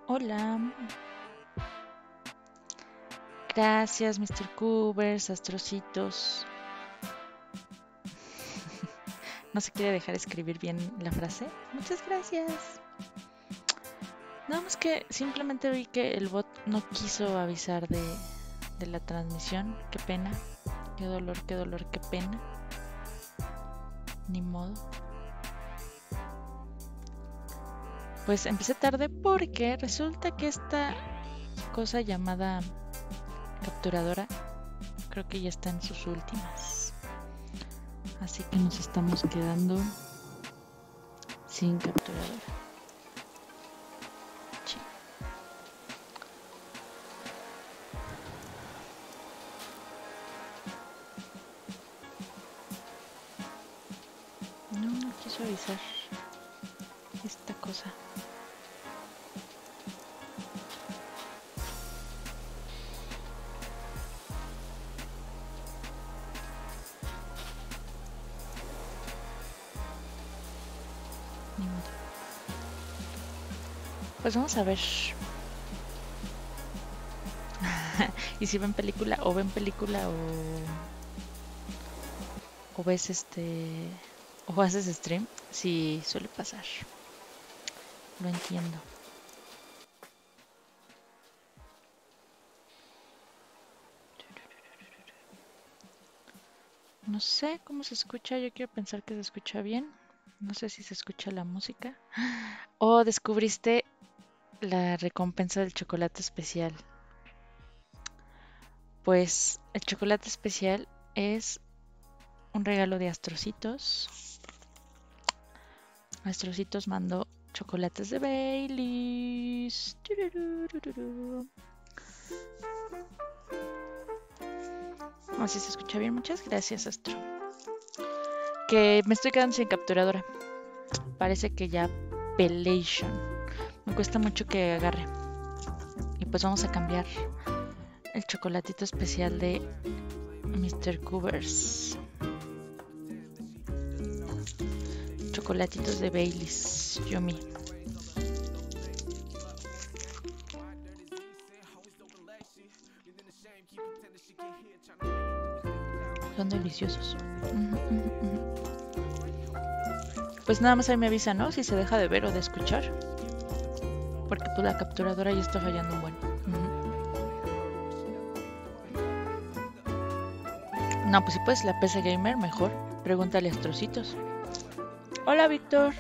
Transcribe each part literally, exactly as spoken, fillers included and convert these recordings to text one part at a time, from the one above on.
Hola. Gracias, mister Cubers, astrocitos. ¿No se quiere dejar escribir bien la frase? Muchas gracias. Nada más que simplemente vi que el bot no quiso avisar de, de la transmisión. Qué pena. Qué dolor, qué dolor, qué pena. Ni modo. Pues empecé tarde porque resulta que esta cosa llamada capturadora creo que ya está en sus últimas. Así que nos estamos quedando sin capturadora. Sí. No, no quiso avisar esta cosa. Ni modo. Pues vamos a ver. Y si ven película, o ven película, o, o ves este, o haces stream, sí suele pasar. Lo entiendo. No sé cómo se escucha, yo quiero pensar que se escucha bien. No sé si se escucha la música. O descubriste la recompensa del chocolate especial. Pues el chocolate especial es un regalo de Astrocitos. Astrocitos mandó chocolates de Baileys. Así se escucha bien. Muchas gracias, Astro. Que me estoy quedando sin capturadora. Parece que ya Pelation. Me cuesta mucho que agarre. Y pues vamos a cambiar el chocolatito especial de mister Cubers. Chocolatitos de Baileys. Yummy. Son deliciosos. Pues nada más ahí me avisa, ¿no? Si se deja de ver o de escuchar. Porque pues la capturadora ya está fallando un buen. No, pues si puedes la P C Gamer, mejor. Pregúntale a Astrocitos. Hola, Víctor.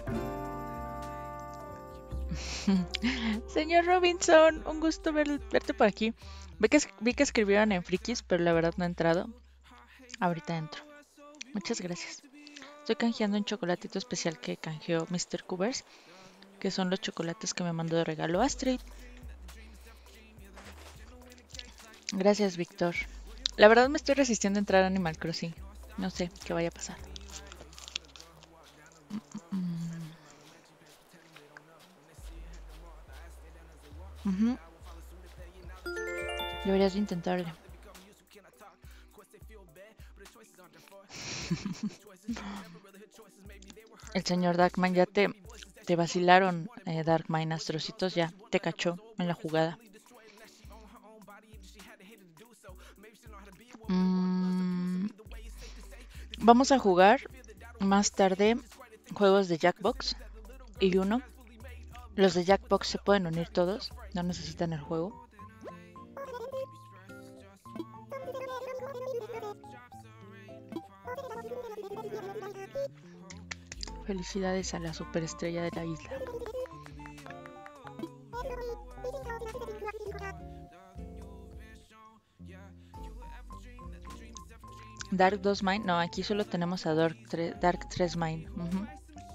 Señor Robinson, un gusto ver, verte por aquí. Vi que, vi que escribieron en Frikis, pero la verdad no he entrado. Ahorita entro. Muchas gracias. Estoy canjeando un chocolatito especial que canjeó mister Cubers, que son los chocolates que me mandó de regalo Astrid. Gracias, Víctor. La verdad me estoy resistiendo a entrar a Animal Crossing. No sé qué vaya a pasar. Uh-huh. Deberías de intentarle. El señor Darkman ya te, te vacilaron, eh, Darkman. Astrocitos ya te cachó en la jugada. Mm, vamos a jugar más tarde juegos de Jackbox y uno. Los de Jackbox se pueden unir todos, no necesitan el juego. Felicidades a la superestrella de la isla. Dark dos Mine, no, aquí solo tenemos a Dark, Dark tres Mine. Uh-huh.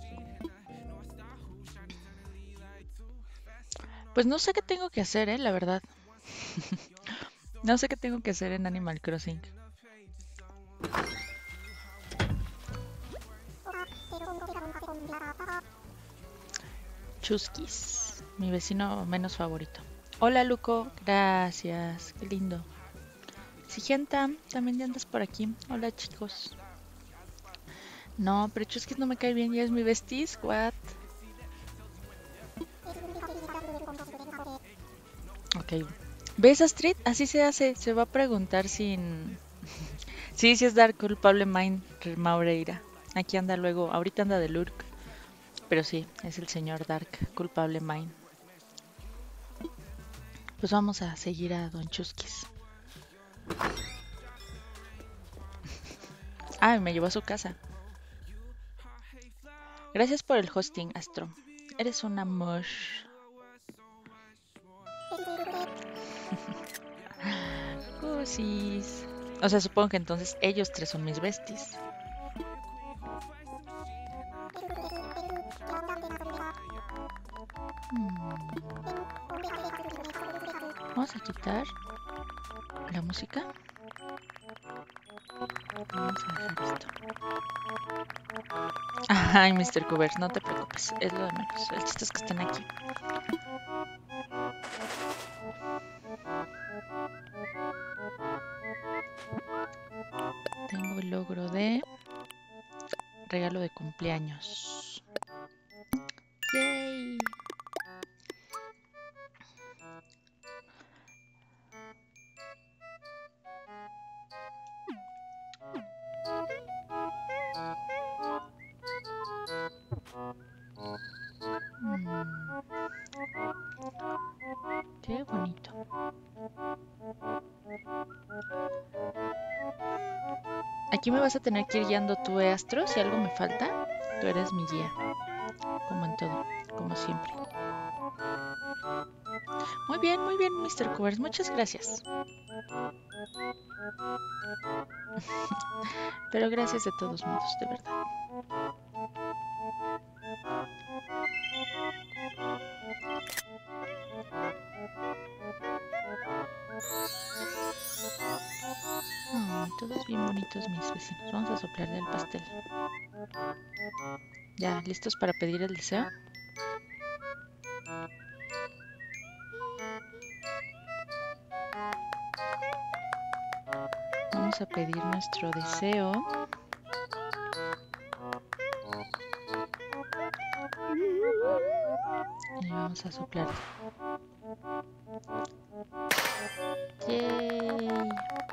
Pues no sé qué tengo que hacer, eh, la verdad. No sé qué tengo que hacer en Animal Crossing. Chuskis, mi vecino menos favorito. Hola, Luco, gracias, qué lindo. Sigenta, también ya andas por aquí. Hola, chicos. No, pero Chuskis no me cae bien, ya es mi besties, what? Ok. ¿Ves, Astrid? Así se hace. Se va a preguntar sin... Sí, sí es Dark Culpable Mind Maureira. Aquí anda luego. Ahorita anda de Lurk. Pero sí, es el señor Dark Culpable Mind. Pues vamos a seguir a Don Chusquis. Ah, me llevó a su casa. Gracias por el hosting, Astro. Eres un amor. Cosis. O sea, supongo que entonces ellos tres son mis besties. Hmm. Vamos a quitar la música. Vamos a dejar esto. Ay, mister Cooper, no te preocupes. Es lo de menos. El chiste es que estén aquí. Tengo el logro de regalo de cumpleaños. ¡Yay! Mm. Qué bonito. Aquí me vas a tener que ir guiando tú, eh, Astro. Si algo me falta, tú eres mi guía. Como en todo, como siempre. Muy bien, muy bien, mister Covers. Muchas gracias. Pero gracias de todos modos, de verdad. Oh, todos bien bonitos mis vecinos. Vamos a soplarle al pastel. Ya, ¿listos para pedir el deseo? Vamos a pedir nuestro deseo. Y vamos a soplar. ¡Yay!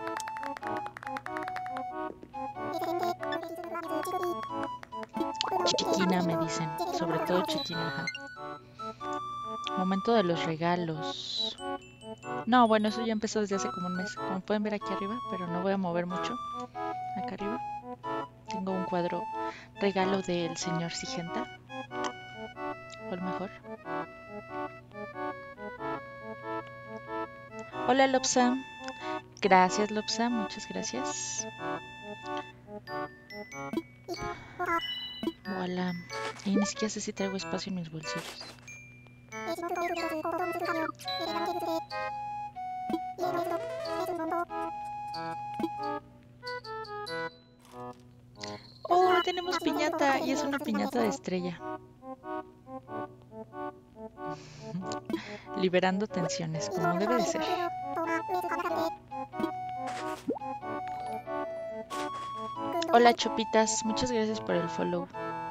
Chiquina me dicen, sobre todo chiquina. Ajá. Momento de los regalos. No, bueno, eso ya empezó desde hace como un mes. Como pueden ver aquí arriba, pero no voy a mover mucho. Acá arriba tengo un cuadro regalo del señor Sigenta. O el mejor. Hola, Lopsa. Gracias, Lopsa. Muchas gracias. Voilà. Y ni siquiera sé si traigo espacio en mis bolsillos. Oh, tenemos piñata y es una piñata de estrella. Liberando tensiones, como debe de ser. Hola, Chopitas. Muchas gracias por el follow.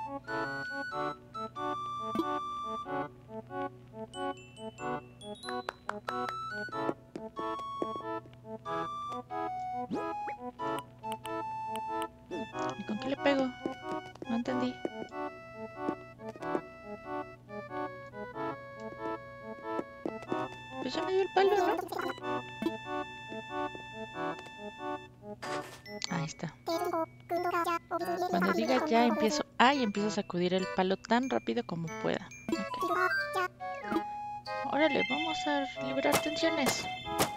¿Y con qué le pego? No entendí. Pues ya me dio el palo, ¿no? Ahí está. Cuando diga ya, empiezo A y empiezo a sacudir el palo tan rápido como pueda. Okay. Órale, vamos a liberar tensiones.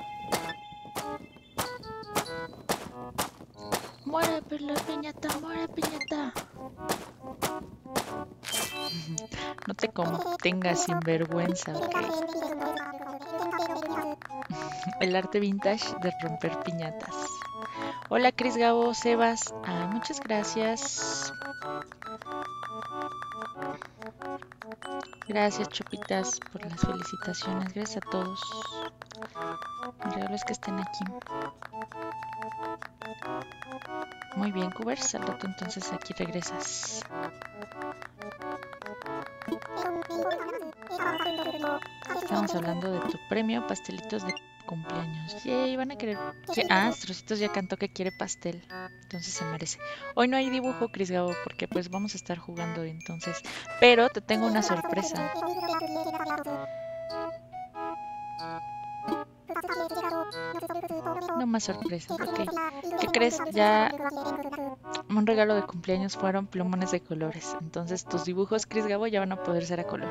Muere la piñata, muere piñata. No te contengas sinvergüenza, ok. El arte vintage de romper piñatas. Hola, Cris Gabo, Sebas. Ah, muchas gracias. Gracias, Chopitas, por las felicitaciones. Gracias a todos. El regalo es que estén aquí. Muy bien, Cubers. Al rato entonces aquí regresas. Estamos hablando de tu premio, pastelitos de cumpleaños. Yay, van a querer... que- Ah, Astrocitos ya cantó que quiere pastel. Entonces se merece. Hoy no hay dibujo, Chris Gabo, porque pues vamos a estar jugando entonces. Pero te tengo una sorpresa. No más sorpresas, ok. ¿Qué crees? Ya un regalo de cumpleaños fueron plumones de colores. Entonces tus dibujos, Chris Gabo, ya van a poder ser a color.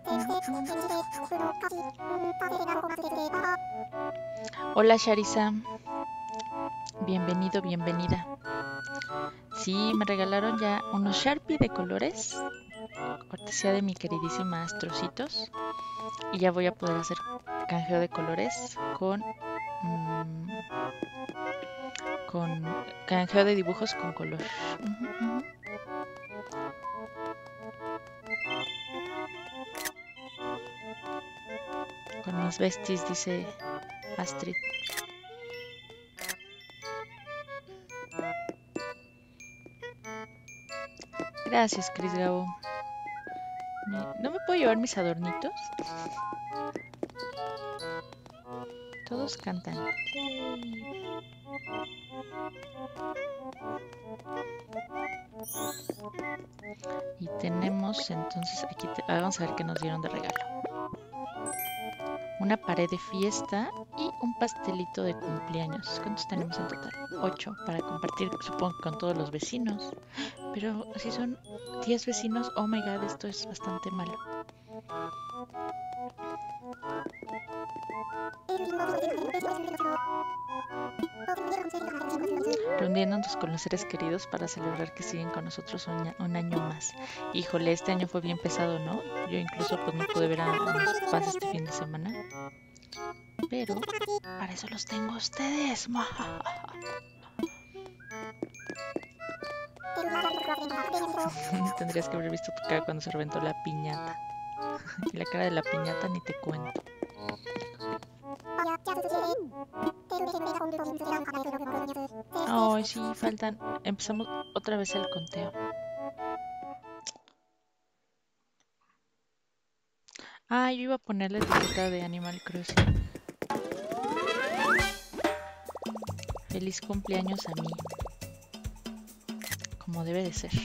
Hola Sharisa. Bienvenido, bienvenida. Sí, me regalaron ya unos Sharpie de colores. Cortesía de mi queridísima Astrocitos. Y ya voy a poder hacer canjeo de colores con... mmm, con canjeo de dibujos con color. Uh-huh, uh-huh. Con mis besties, dice Astrid. Gracias, Chris Gabo. ¿No me puedo llevar mis adornitos? Todos cantan. Yay. Y tenemos entonces aquí, te, vamos a ver qué nos dieron de regalo. Una pared de fiesta y un pastelito de cumpleaños. ¿Cuántos tenemos en total? Ocho para compartir, supongo, con todos los vecinos. Pero si son diez vecinos, oh my god, esto es bastante malo. Reuniéndonos con los seres queridos para celebrar que siguen con nosotros un, un año más. Híjole, este año fue bien pesado, ¿no? Yo incluso pues no pude ver a, a mis papás este fin de semana. Pero para eso los tengo a ustedes. Tendrías que haber visto tu cara cuando se reventó la piñata. Y la cara de la piñata ni te cuento. Ay, oh, sí, faltan. Empezamos otra vez el conteo. Ah, yo iba a poner la etiqueta de Animal Crossing. Feliz cumpleaños a mí. Como debe de ser.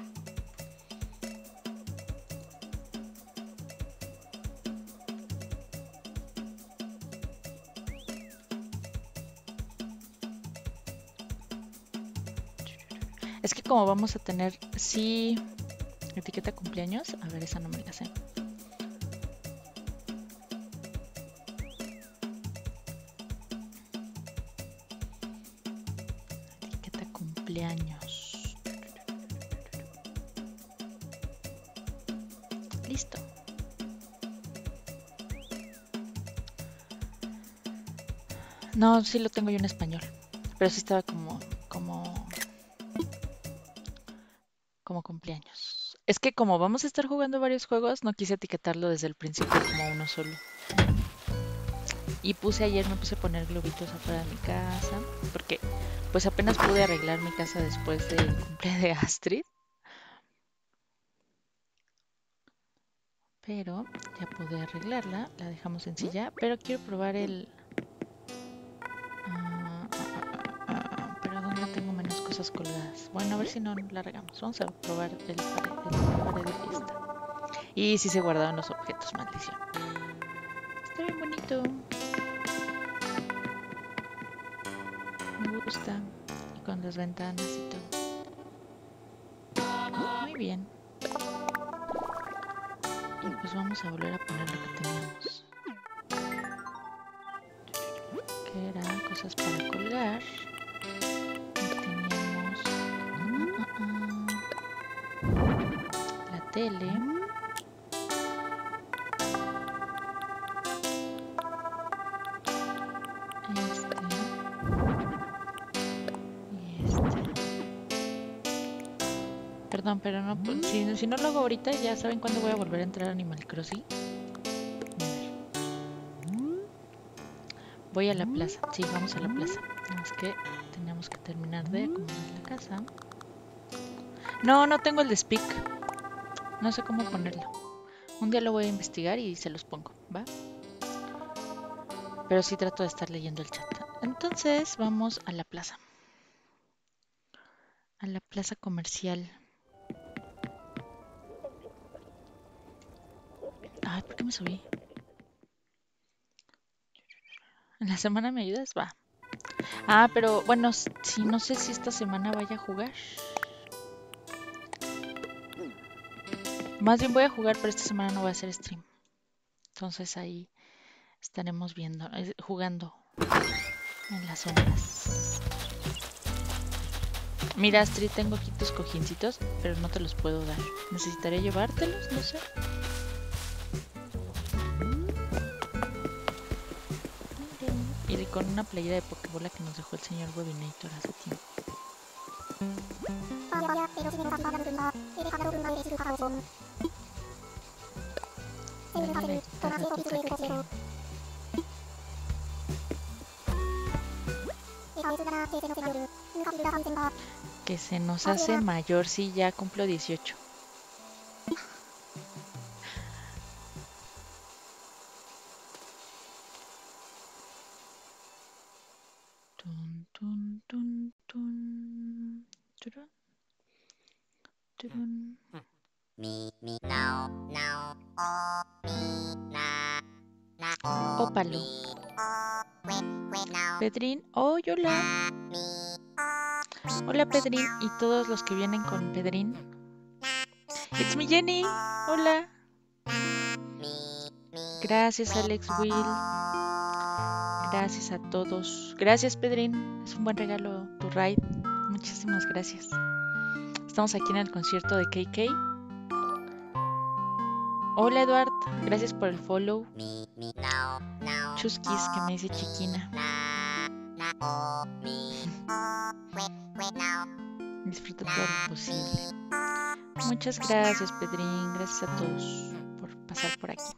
Es que como vamos a tener, sí, etiqueta cumpleaños, a ver, esa no me la sé. Etiqueta cumpleaños. Listo. No, sí lo tengo yo en español, pero sí estaba como, como... como cumpleaños. Es que como vamos a estar jugando varios juegos, no quise etiquetarlo desde el principio como uno solo. Y puse ayer, me puse a poner globitos afuera de mi casa, porque pues apenas pude arreglar mi casa después del cumpleaños de Astrid. Pero ya pude arreglarla, la dejamos sencilla, pero quiero probar el... Uh, uh, uh, uh, pero ¿dónde tengo menos cosas colgadas? Bueno, a ver si no la regamos. Vamos a probar el pared, el pared de fiesta. Y si se guardaron los objetos, maldición. Está bien bonito. Me gusta. Y con las ventanas y todo. Muy bien. Y pues vamos a volver a poner lo que teníamos. Que eran cosas para colgar. Y teníamos uh, uh, uh, la tele. Perdón, pero no, si, si no lo hago ahorita, ya saben cuándo voy a volver a entrar a Animal Crossing. A ver. Voy a la plaza. Sí, vamos a la plaza. Es que tenemos que terminar de acomodar la casa. No, no tengo el de Speak. No sé cómo ponerlo. Un día lo voy a investigar y se los pongo, ¿va? Pero sí trato de estar leyendo el chat. Entonces vamos a la plaza. A la plaza comercial. Ay, ¿por qué me subí? ¿En la semana me ayudas? Va. Ah, pero bueno, sí, no sé si esta semana vaya a jugar. Más bien voy a jugar, pero esta semana no voy a hacer stream. Entonces ahí estaremos viendo, eh, jugando en las sombras. Mira, Astrid, tengo aquí tus cojincitos, pero no te los puedo dar. Necesitaré llevártelos, no sé. Y con una playera de Pokébola que nos dejó el señor Webinator hace tiempo. Que se nos hace mayor, sí, ya cumplo dieciocho. Tun, tun, tun, tun, turun, turun. Mi, mi, no, no, oh, mi, na, na, oh, Ópalo. mi, oh, we, we, no, Pedrín, oh, hola. mi, oh, Hola Pedrín y todos los que vienen con Pedrín. It's me Jenny. Hola. Gracias Alex Will. Gracias a todos. Gracias Pedrín. Es un buen regalo tu raid. Muchísimas gracias. Estamos aquí en el concierto de K K. Hola Eduard. Gracias por el follow. Chusquis que me dice chiquina. Disfruta todo lo posible. Muchas gracias Pedrín. Gracias a todos por pasar por aquí.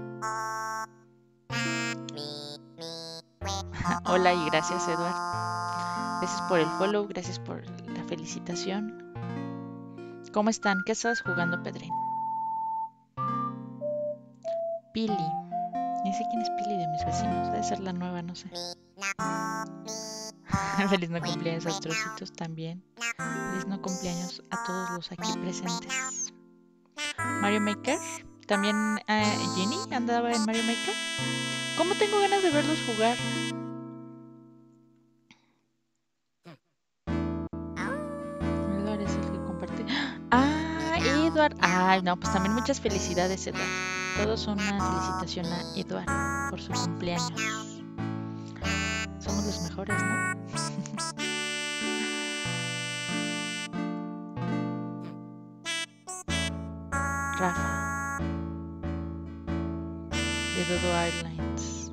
Hola y gracias Eduard. Gracias por el follow, gracias por la felicitación. ¿Cómo están? ¿Qué estás jugando, Pedrín? Pili. Ni sé quién es Pili de mis vecinos. Debe ser la nueva, no sé. Feliz no cumpleaños a Trocitos también. Feliz no cumpleaños a todos los aquí presentes. Mario Maker. También uh, Jenny andaba en Mario Maker. ¿Cómo tengo ganas de verlos jugar? Edward es el que compartí. Ah, Edward. Ay, no, pues también muchas felicidades, Edward. Todos son una felicitación a Edward por su cumpleaños. Somos los mejores, ¿no? Rafa. De Dodo Airlines.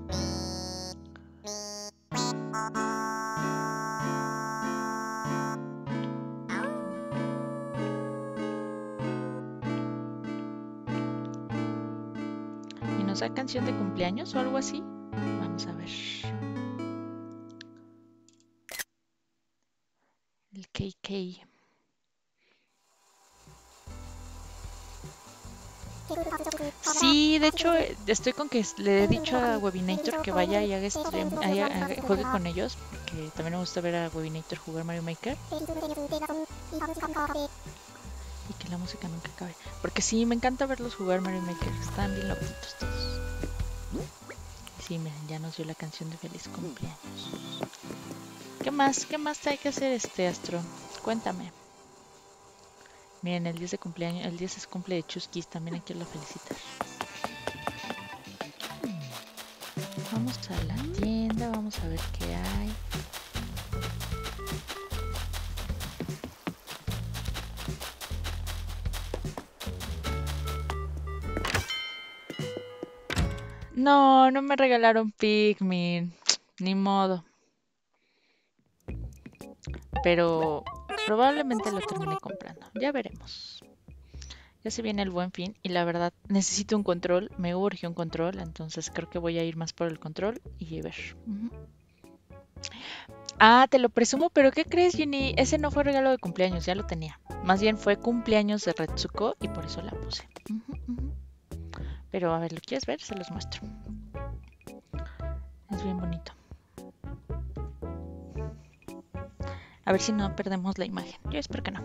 ¿Y nos da canción de cumpleaños o algo así? Vamos a ver. El K K. Sí, de hecho estoy con que le he dicho a Webinator que vaya y haga stream, haga, haga, juegue con ellos, porque también me gusta ver a Webinator jugar Mario Maker. Y que la música nunca acabe. Porque sí, me encanta verlos jugar Mario Maker, están bien loquitos todos. Sí, miren, ya nos dio la canción de feliz cumpleaños. ¿Qué más? ¿Qué más hay que hacer, este Astro? Cuéntame. Miren, el diez de cumpleaños, el diez es cumple de Chusquis, también hay que lo felicitar. Vamos a la tienda, vamos a ver qué hay. No, no me regalaron Pikmin, ni modo. Pero probablemente lo termine comprando, ya veremos. Ya se viene el Buen Fin y la verdad necesito un control, me urge un control, entonces creo que voy a ir más por el control y ver. Uh-huh. Ah, te lo presumo, pero ¿qué crees, Jenny? Ese no fue regalo de cumpleaños, ya lo tenía. Más bien fue cumpleaños de Retsuko y por eso la puse. Uh-huh, uh-huh. Pero a ver, ¿lo quieres ver? Se los muestro. Es bien bonito. A ver si no perdemos la imagen. Yo espero que no.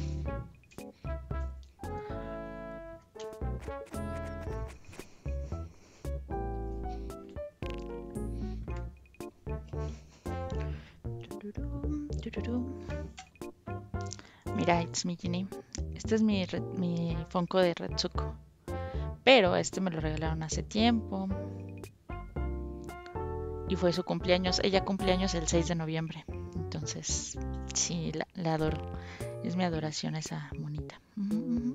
Mira, it's me, Ginny. Este es mi, mi Funko de Retsuko. Pero este me lo regalaron hace tiempo. Y fue su cumpleaños. Ella cumpleaños el seis de noviembre. Entonces, sí, la, la adoro. Es mi adoración esa monita. Uh -huh.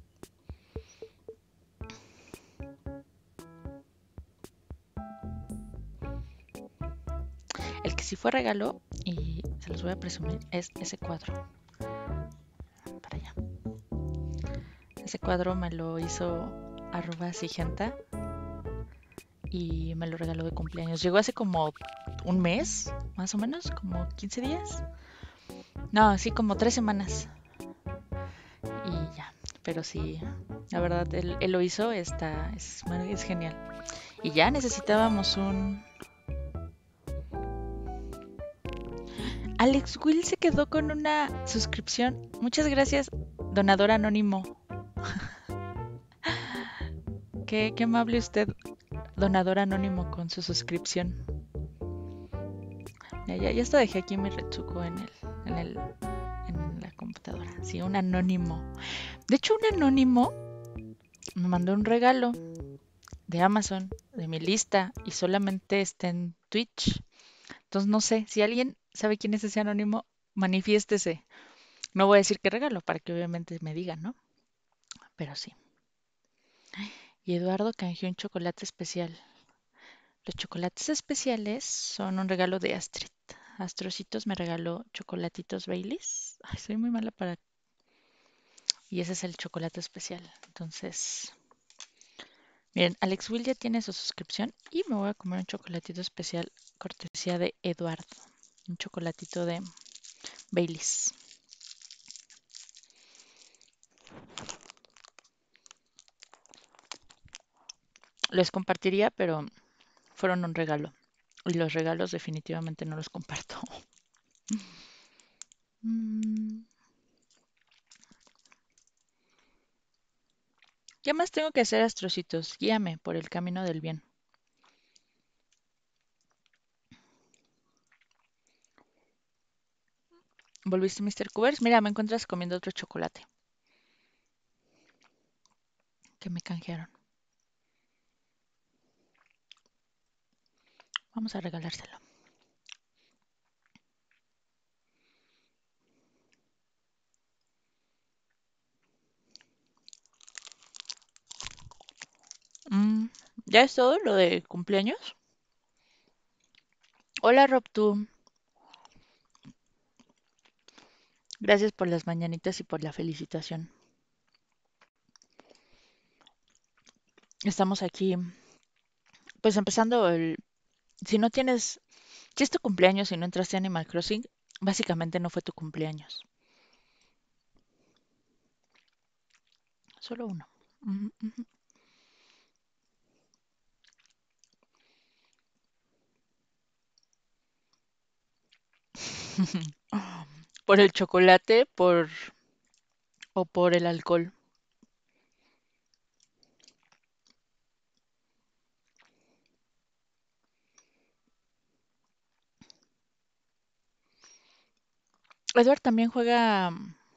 El que sí fue regalo, y se los voy a presumir, es ese cuadro. Para allá. Ese cuadro me lo hizo arroba sigenta y me lo regaló de cumpleaños. Llegó hace como un mes, más o menos, como quince días. No, sí, como tres semanas. Y ya, pero sí, la verdad, él, él lo hizo, está, es, es genial. Y ya necesitábamos un... Alex Will se quedó con una suscripción. Muchas gracias, donador anónimo. Qué, qué amable usted, donador anónimo, con su suscripción. Ya, ya, ya hasta dejé aquí mi Retsuko en el, en el, en la computadora. Sí, un anónimo. De hecho, un anónimo me mandó un regalo de Amazon, de mi lista, y solamente está en Twitch. Entonces no sé, si alguien sabe quién es ese anónimo, manifiéstese. No voy a decir qué regalo, para que obviamente me digan, ¿no? Pero sí. Y Eduardo canjeó un chocolate especial. Los chocolates especiales son un regalo de Astrid. Astrocitos me regaló chocolatitos Baileys. Ay, soy muy mala para... Y ese es el chocolate especial. Entonces, miren, Alex Will ya tiene su suscripción y me voy a comer un chocolatito especial cortesía de Eduardo. Un chocolatito de Baileys. Les compartiría, pero fueron un regalo. Y los regalos definitivamente no los comparto. ¿Qué más tengo que hacer, Astrocitos? Guíame por el camino del bien. ¿Volviste, mister Cubers? Mira, me encuentras comiendo otro chocolate que me canjearon. Vamos a regalárselo. Mm, ¿ya es todo lo de cumpleaños? Hola, Robtu. Gracias por las mañanitas y por la felicitación. Estamos aquí, pues empezando el... Si no tienes... Si es tu cumpleaños y no entraste a Animal Crossing, básicamente no fue tu cumpleaños. Solo uno. Uh -huh. ¿Por el chocolate por o por el alcohol? Edward también juega...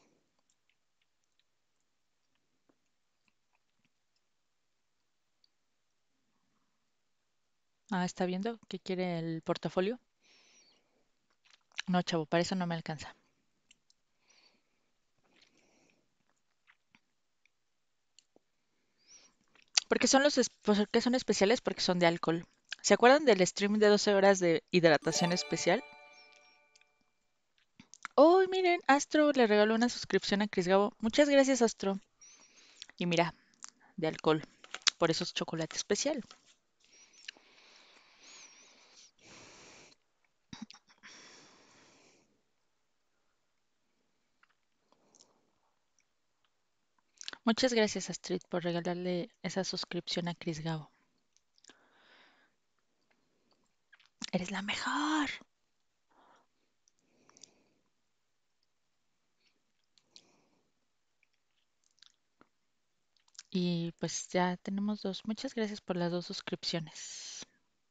Ah, ¿está viendo que quiere el portafolio? No, chavo, para eso no me alcanza. Porque son los es- pues, ¿por qué son especiales? Porque son de alcohol. ¿Se acuerdan del stream de doce horas de hidratación especial? Oh, miren, Astro le regaló una suscripción a Chris Gabo. Muchas gracias, Astro. Y mira, de alcohol. Por eso es chocolate especial. Muchas gracias, Astrid, por regalarle esa suscripción a Chris Gabo. Eres la mejor. Y pues ya tenemos dos. Muchas gracias por las dos suscripciones.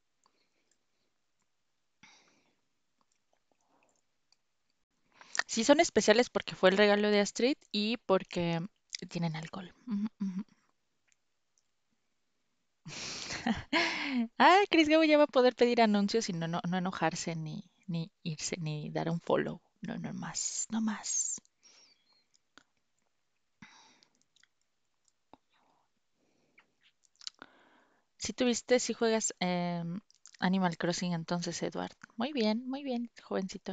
Sí, son especiales porque fue el regalo de Astrid y porque tienen alcohol. Ujú, ujú. Ah, Chris Gabo ya va a poder pedir anuncios y no, no, no enojarse ni, ni irse ni dar un follow. No, no más, no más. Si tuviste, si juegas em, Animal Crossing entonces, Edward. Muy bien, muy bien, jovencito.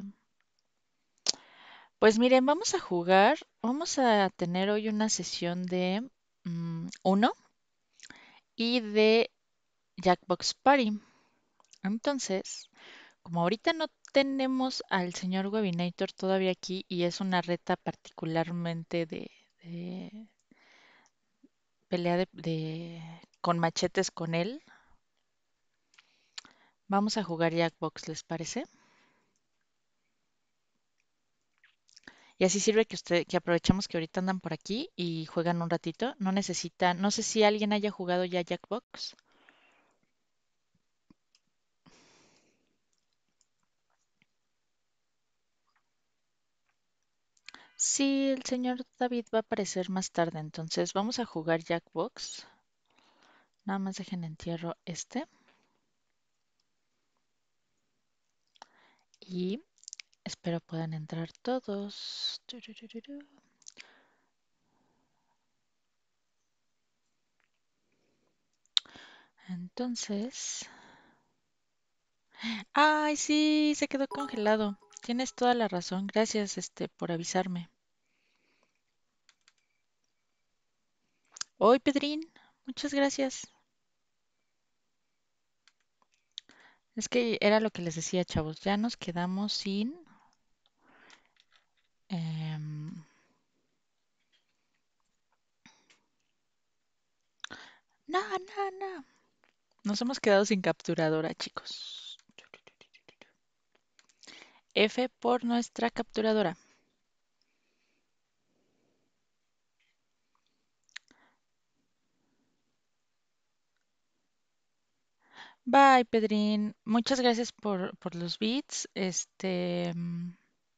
Pues miren, vamos a jugar, vamos a tener hoy una sesión de mm, uno y de Jackbox Party. Entonces, como ahorita no tenemos al señor Webinator todavía aquí y es una reta particularmente de, de pelea de, de- con machetes con él, vamos a jugar Jackbox, ¿les parece? Y así sirve que usted, que aprovechamos que ahorita andan por aquí y juegan un ratito. No necesitan, no sé si alguien haya jugado ya Jackbox. Sí, el señor David va a aparecer más tarde, entonces vamos a jugar Jackbox. Nada más dejen entierro este y espero puedan entrar todos. Tururururu. Entonces, ay, sí, se quedó congelado. Tienes toda la razón. Gracias, este, por avisarme. Hoy, Pedrín, muchas gracias. Es que era lo que les decía, chavos. Ya nos quedamos sin. em, no, no, no. Nos hemos quedado sin capturadora, chicos. F por nuestra capturadora. Bye, Pedrín. Muchas gracias por, por los beats. Este, mm,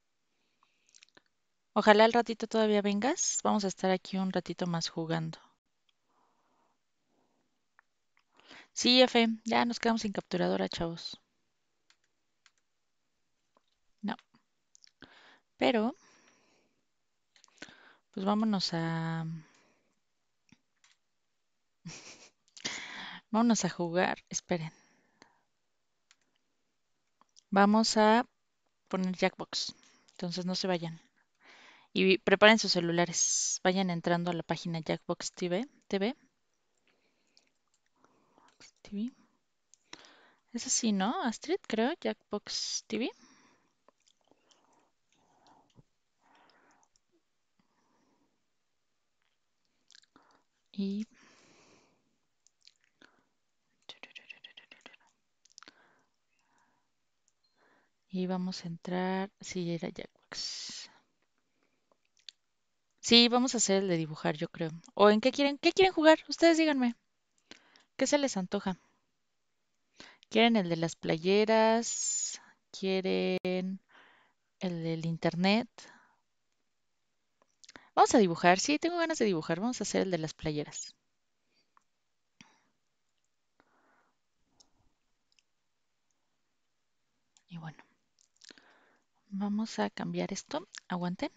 ojalá al ratito todavía vengas. Vamos a estar aquí un ratito más jugando. Sí, F, ya nos quedamos sin capturadora, chavos. No, pero pues vámonos a vámonos a jugar. Esperen. Vamos a poner Jackbox. Entonces no se vayan. Y preparen sus celulares. Vayan entrando a la página Jackbox T V. T V. T V. Es así, ¿no? Astrid, creo. Jackbox T V. Y Y vamos a entrar. Sí, era Jackbox. Sí, vamos a hacer el de dibujar, yo creo. ¿O en qué quieren, qué quieren jugar? Ustedes díganme. ¿Qué se les antoja? ¿Quieren el de las playeras? ¿Quieren el del internet? Vamos a dibujar. Sí, tengo ganas de dibujar. Vamos a hacer el de las playeras. Y bueno, vamos a cambiar esto. Aguanten.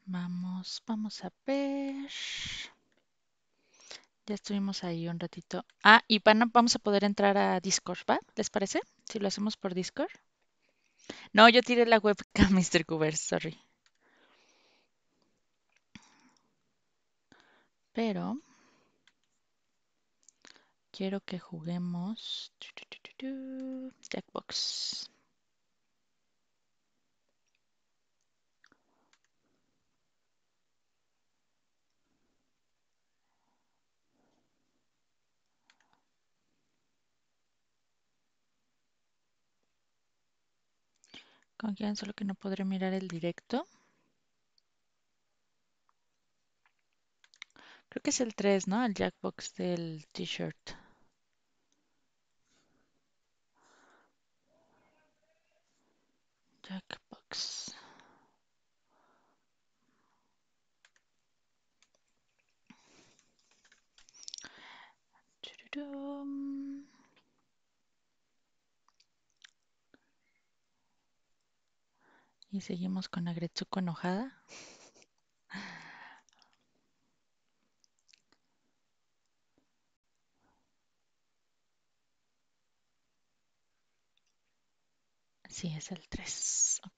Vamos, vamos a ver. Ya estuvimos ahí un ratito. Ah, y van a- vamos a poder entrar a Discord, ¿va? ¿Les parece? Si lo hacemos por Discord. No, yo tiré la webcam, mister Cooper, sorry. Pero quiero que juguemos tu, tu, tu, tu, tu, Jackbox. Con quién, solo que no podré mirar el directo. Creo que es el tres, ¿no? El Jackbox del t-shirt. Jackbox. Tururum. Y seguimos con Agretsuko enojada. Sí, es el tres. Ok.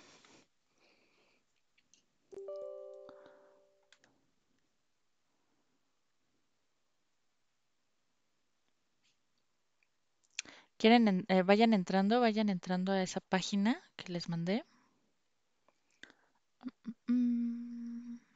¿Quieren, en- eh, vayan entrando, vayan entrando a esa página que les mandé. Mm,